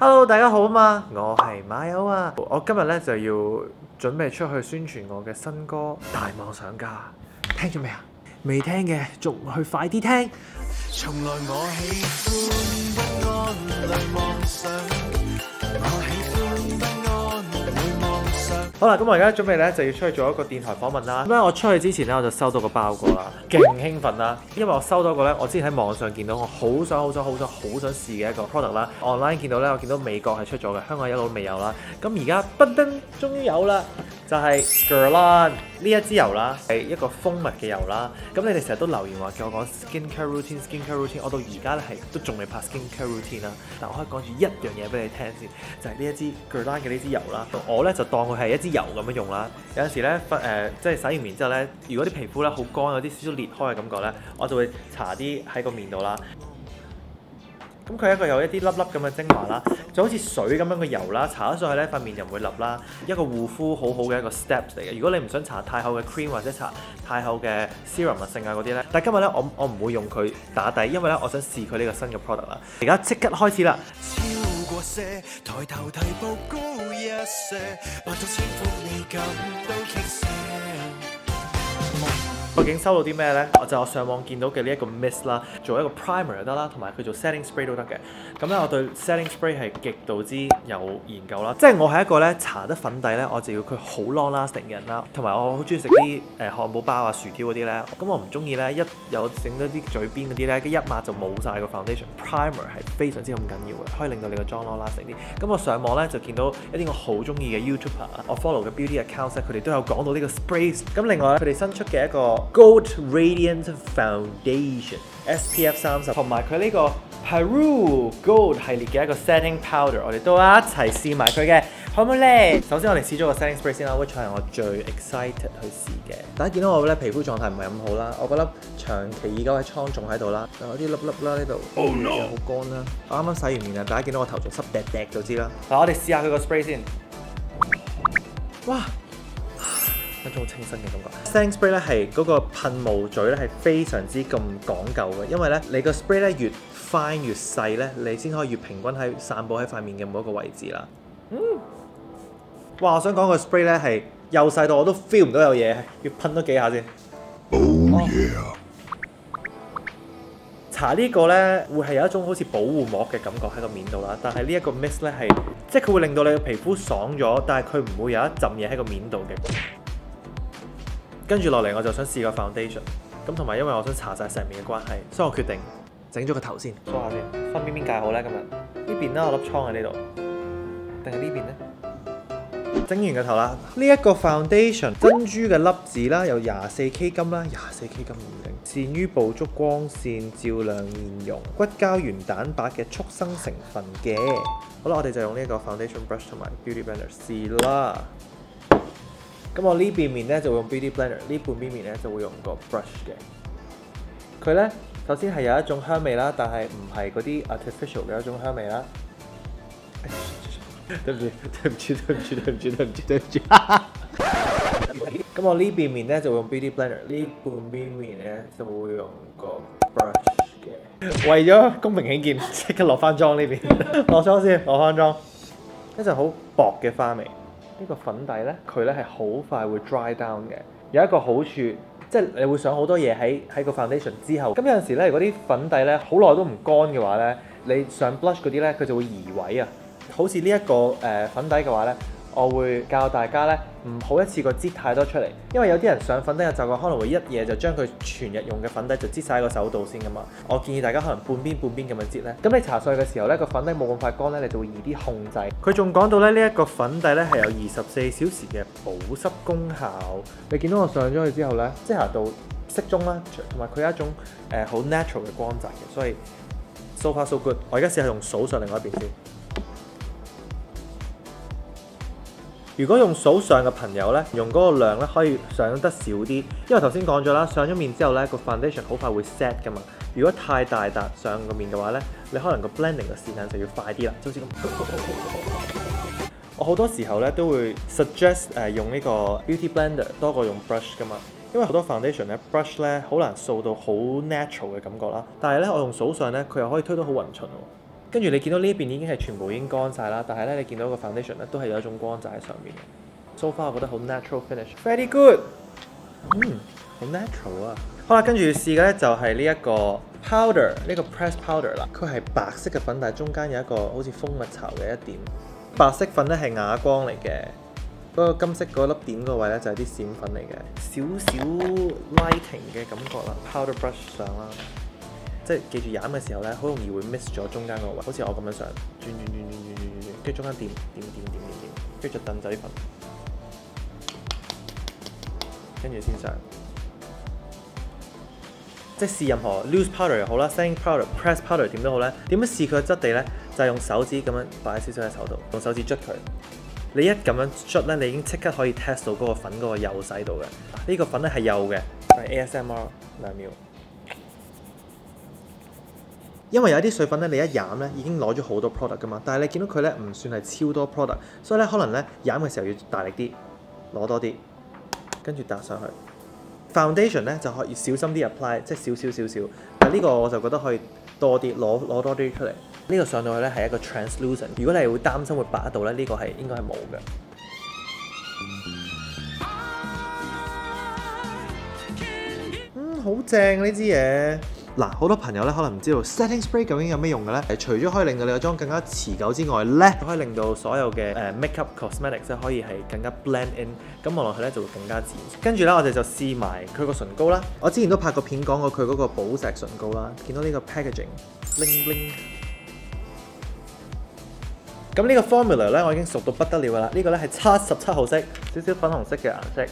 Hello，大家好啊嘛，我係馬友啊。我今日咧就要準備出去宣傳我嘅新歌《大妄想家》，聽咗未啊？未聽嘅，仲去快啲聽。從來我喜歡不安類妄想，我喜歡不安會妄想。好啦，咁我而家準備咧就要出去做一個電台訪問啦。咁咧我出去之前咧我就收到個包裹啦，勁興奮啦，因為我收到個咧我之前喺網上見到我好想試嘅一個 product 啦。online 見到咧我見到美國係出咗嘅，香港一路都未有啦。咁而家不登終於有啦，就係 Guerlain 呢一支油啦，係一個蜂蜜嘅油啦。咁你哋成日都留言話叫我講 skincare routine，我到而家咧係都仲未拍 skincare routine 啦。但我可以講住一樣嘢俾你聽先，就係呢一支 Guerlain 嘅呢支油啦。我咧就當佢係一支油咁樣用啦。有陣時咧即係洗完面之後咧，如果啲皮膚咧好乾，有啲少少裂開嘅感覺咧，我就會搽啲喺個面度啦。咁佢係一個有一啲粒粒咁嘅精華啦，就好似水咁樣嘅油啦，搽咗上去咧塊面就唔會立啦，一個護膚好好嘅一個 steps 嚟嘅。如果你唔想搽太厚嘅 cream 或者搽太厚嘅 serum 啊性啊嗰啲咧，但係今日咧我唔會用佢打底，因為咧我想試佢呢個新嘅 product 啦。而家即刻開始啦！超過些，抬頭提步高一些，百到千伏你感到傾瀉。究竟收到啲咩呢？就我上網見到嘅呢一個 mist 啦，做一個 primer 就得啦，同埋佢做 setting spray 都得嘅。咁咧，我對 setting spray 係極度之有研究啦。即係我係一個咧搽得粉底咧，我就要佢好 long lasting 嘅人啦。同埋我好中意食啲漢堡包啊、薯條嗰啲咧。咁我唔中意咧一有整咗啲嘴邊嗰啲咧，一抹就冇晒個 foundation。primer 係非常之咁緊要嘅，可以令到你個妝 long lasting 啲。咁我上網咧就見到一啲我好中意嘅 YouTuber， 我 follow 嘅 beauty accounts 佢哋都有講到呢個 sprays。咁另外佢哋新出嘅一個Gold Radiant Foundation SPF 30，同埋佢呢個 Peru Gold 系列嘅一個 Setting Powder， 我哋都一齊試埋佢嘅，好唔好咧？首先我哋試咗個 Setting Spray 先啦 ，which 係我最 excited 去試嘅。大家見到我咧皮膚狀態唔係咁好啦，我覺得長期已久嘅瘡仲喺度啦，有啲粒粒啦呢度，又好乾啦。我啱啱洗完面啊，大家見到我頭仲濕滴滴就知啦。嗱，我哋試下佢個 spray 先。哇！一種清新嘅感覺。Setting spray 咧係嗰個噴霧嘴咧係非常之咁講究嘅，因為咧你個 spray 咧越 fine 越細咧，你先可以越平均喺散佈喺塊面嘅每一個位置啦。哇！我想講個 spray 咧係由細到我都 feel 唔到有嘢，要噴多幾下先。搽呢個咧會係有一種好似保護膜嘅感覺喺個面度啦，但係呢一個 mist 咧係即係佢會令到你嘅皮膚爽咗，但係佢唔會有一陣嘢喺個面度嘅。跟住落嚟我就想試個 foundation， 咁同埋因為我想搽晒成面嘅關係，所以我決定整咗個頭先，梳下先，分邊界好咧？今日呢邊啦，我粒瘡喺呢度，定係呢邊咧？整完個頭啦，呢一個 foundation 珍珠嘅粒子啦，有24K 金啦，24K 金唔定，善於捕捉光線、照亮面容、骨膠原蛋白嘅促生成分嘅。好啦，我哋就用呢個 foundation brush 同埋 beauty blender 試啦。咁我呢邊面咧就會用 beauty blender， 呢半邊面咧就會用個 brush 嘅。佢咧首先係有一種香味啦，但係唔係嗰啲 artificial 嘅一種香味啦。對唔住。咁我呢邊面咧就會用 beauty blender， 呢半邊面咧就會用個 brush 嘅。為咗公平起見，即刻落翻妝呢邊，落妝先，落翻妝。一陣好薄嘅花味。呢個粉底咧，佢咧係好快會 dry down 嘅。有一個好處，即係你會上好多嘢喺個 foundation 之後。咁有陣時咧，如果啲粉底咧好耐都唔乾嘅話咧，你上 blush 嗰啲咧，佢就會移位啊。好似呢一個粉底嘅話咧，我會教大家咧唔好一次過擠太多出嚟，因為有啲人上粉底嘅習慣可能會一嘢就將佢全日用嘅粉底就擠晒喺個手度先噶嘛。我建議大家可能半邊咁樣擠咧。咁你搽上去嘅時候咧，個粉底冇咁快乾咧，你就會易啲控制。佢仲講到咧呢一個粉底咧係有24小時嘅保濕功效。你見到我上咗去之後咧，即係搽到適中啦，同埋佢有一種好 natural 嘅光澤嘅，所以 so far so good。我而家試下用數上另外一邊先。如果用數上嘅朋友咧，用嗰個量咧可以上得少啲，因為頭先講咗啦，上咗面之後咧個 foundation 好快會 set 噶嘛。如果太大笪上個面嘅話咧，你可能個 blending 嘅時間就要快啲啦，就好似咁。我好多時候咧都會 suggest 用呢個 beauty blender 多過用 brush 噶嘛，因為好多 foundation 咧 brush 咧好難掃到好 natural 嘅感覺啦。但係咧我用數上咧，佢又可以推到好勻循喎。 跟住你見到呢一邊已經係全部已經乾晒啦，但係咧你見到個 foundation 咧都係有一種光澤喺上面嘅。So far 我覺得好 natural finish，very good。好 natural 啊！好啦，跟住試嘅咧就係呢一個 powder， 呢個 press powder 啦。佢係白色嘅粉，但係中間有一個好似蜂蜜巢嘅一點。白色粉咧係啞光嚟嘅，嗰個金色嗰粒點嗰位咧就係啲閃粉嚟嘅，少少 lighting 嘅感覺啦。powder brush 上啦，即係記住染嘅時候咧，好容易會 miss 咗中間嗰個位，好似我咁樣上轉，跟住中間點，跟住就燉仔粉，跟住先上。即係試任何 loose powder 又好啦 setting powder、press powder 點都好咧，點樣試佢嘅質地咧？就係用手指咁樣擺少少喺手度，用手指捽佢。你一咁樣捽咧，你已經即刻可以 test 到嗰個粉嗰個幼細度嘅。呢個粉咧係幼嘅，係 ASMR 2秒。因為有啲水粉咧，你一染咧已經攞咗好多 product 噶嘛，但係你見到佢咧唔算係超多 product， 所以咧可能咧染嘅時候要大力啲，攞多啲，跟住搭上去。Foundation 咧就可以小心啲 apply， 即係少。但係呢個我就覺得可以多啲攞多啲出嚟。呢個上到去咧係一個 translucent。如果你係會擔心會白得到咧，呢個係應該係冇嘅。好正呢支嘢。嗱，好多朋友咧可能唔知道 setting spray 究竟有咩用嘅咧？除咗可以令到你個妝更加持久之外咧，可以令到所有嘅makeup cosmetics 咧可以係更加 blend in， 咁望落去咧就會更加自然。跟住咧我哋就試埋佢個唇膏啦。我之前都拍過片講過佢嗰個寶石唇膏啦，見到呢個 packaging bling bling。咁呢個 formula 咧我已經熟到不得了㗎啦。呢個咧係77號色，少少粉紅色嘅顏色。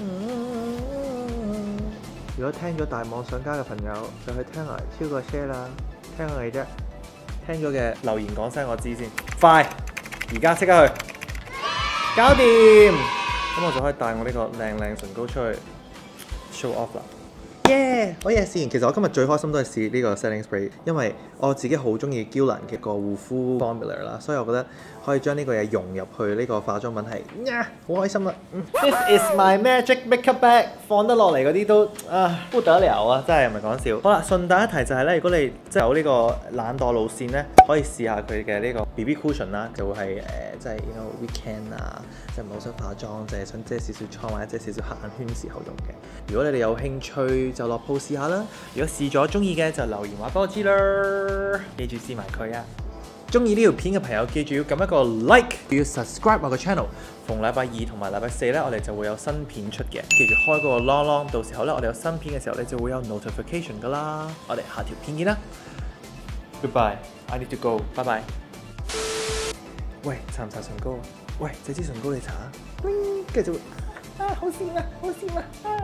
如果聽咗大網上家嘅朋友，就去聽埋超過 share 啦，聽下你啫。聽咗嘅留言講聲我知先，快！而家即刻去，搞掂！咁我就可以帶我呢個靚唇膏出去 show off 啦。耶！我嘢試完，其實我今日最開心都係試呢個 setting spray， 因為我自己好中意嬌蘭嘅個護膚 formula 啦，所以我覺得可以將呢個嘢融入去呢個化妝品係，好開心啊！This is my magic makeup bag， 放得落嚟嗰啲都不得了啊！真係唔係講笑。好啦，順帶一提就係咧，如果你即係有呢個懶惰路線咧，可以試下佢嘅呢個 BB cushion 啦，就會係即係 weekend 啊，即係唔好想化妝，就係想遮少少瘡或者遮少少黑眼圈時候用嘅。如果你哋有興趣，就落鋪試下啦。如果試咗中意嘅，就留言話俾我知啦。記住試埋佢啊！中意呢條片嘅朋友，記住要撳一個 like， 要 subscribe 我個 channel。逢禮拜2同埋禮拜4咧，我哋就會有新片出嘅。記住開嗰個 long， 到時候咧，我哋有新片嘅時候，你就會有 notification 噶啦。我哋下條片見啦。Goodbye，I need to go， 拜拜。喂，搽唔搽唇膏？喂，借支唇膏你搽啊！跟住就會好閃啊，好閃啊！